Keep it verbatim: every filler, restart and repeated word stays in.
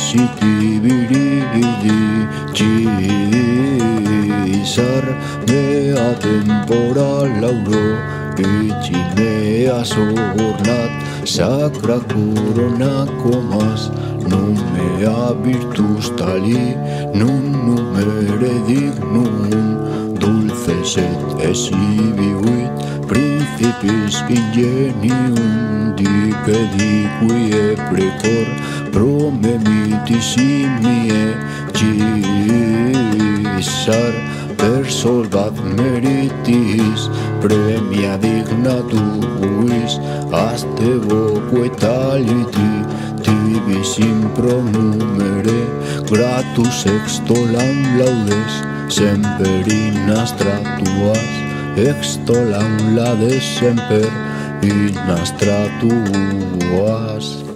positiviridi Txizar mea temporal lauro Itxinea zornat Sacra coronako mas Non mea virtus tali Non numere dignum Dulces et esibiuit Principis ingenium Dique diquie precor Promemitissimie Cisar per solvat meritis Premia digna tuis Aste voque taliti Tibis in pronumere Gratus extolam laudes Semper in astra tuas Extolam lades semper in astra tuas